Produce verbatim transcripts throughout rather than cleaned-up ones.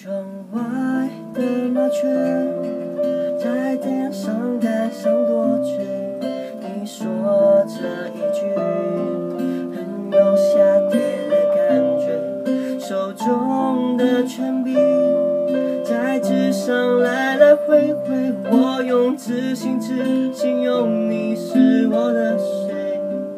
窗外的麻雀在电上盖上多嘴，你说这一句很有夏天的感觉，手中的铅笔在纸上来来回回，我用自信纸形容你是我的谁。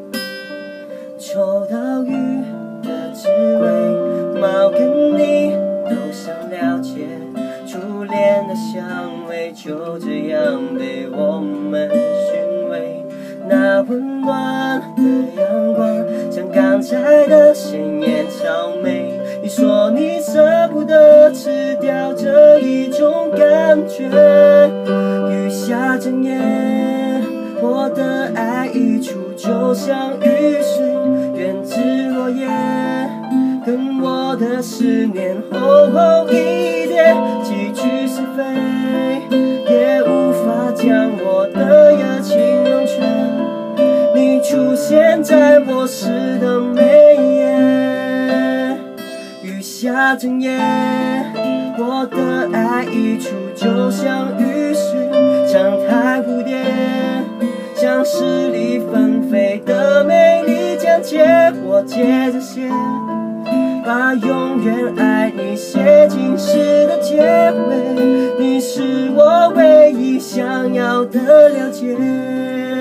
秋刀鱼的滋味，猫跟你都想了解，初恋的香味就这样被我们寻味。那温暖的阳光像刚摘的鲜艳草莓，你说你舍不得吃掉这一种感觉。雨下整夜，我的爱溢出就像雨水，愿知落叶跟我的思念厚厚一叠，几句是非也无法将我的热情冷却。你出现在我诗的每一页，雨下整夜，我的爱溢出就像雨水，像海蝴蝶，像诗里纷飞的美丽讲解。我接着写，把永远爱你写进诗的结尾，你是我唯一想要的了解。